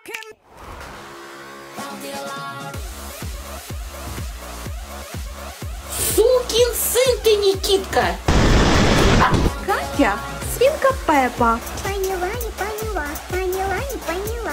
Сукин сын ты, Никитка! Катя, свинка Пеппа. Поняла, не поняла, поняла, не поняла.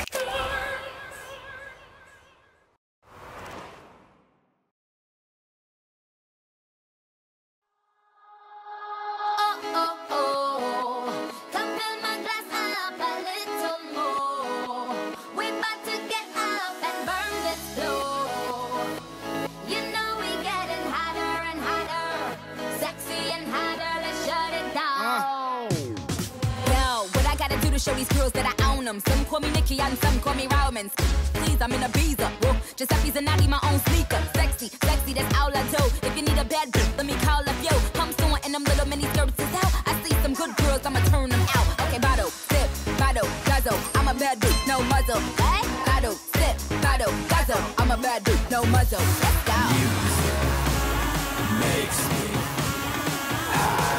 Show these girls that I own them. Some call me Nikki and some call me Romans. Please, I'm in a visa. Whoa, Giuseppe's and Nadi, my own sneaker. Sexy, sexy, that's all I do. If you need a bad bitch, let me call up yo. I'm someone in them little mini skirts is out. I see some good girls, I'ma turn them out. Okay, bottle, sip, bottle, guzzle. I'm a bad dude, no muzzle. Hey, bottle, sip, bottle, guzzle. I'm a bad dude, no muzzle. Let's go. Music makes me high.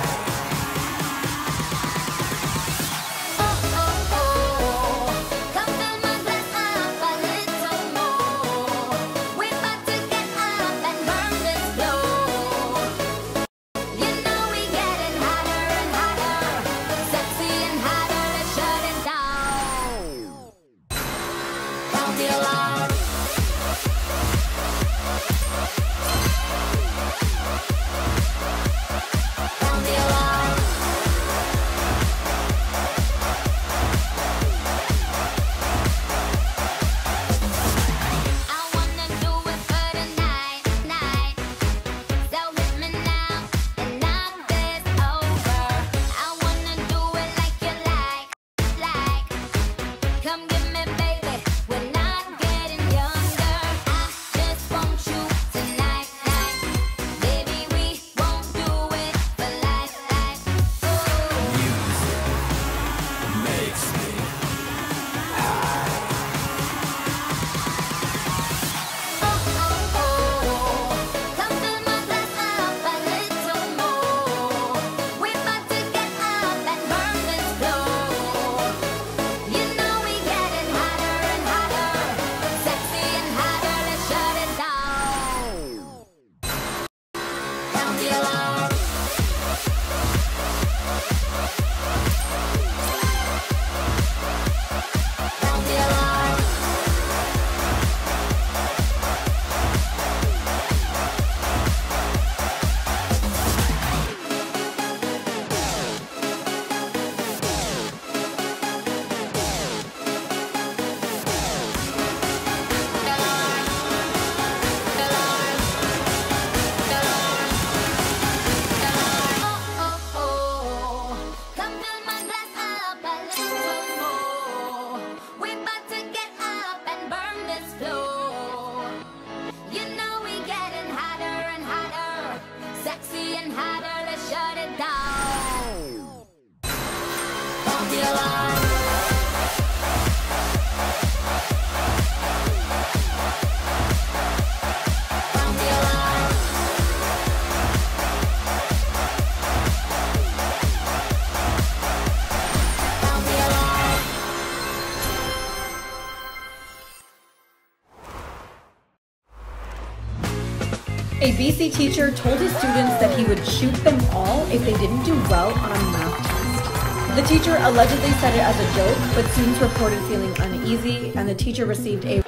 A BC teacher told his students that he would shoot them all if they didn't do well on a math test. The teacher allegedly said it as a joke, but students reported feeling uneasy, and the teacher received a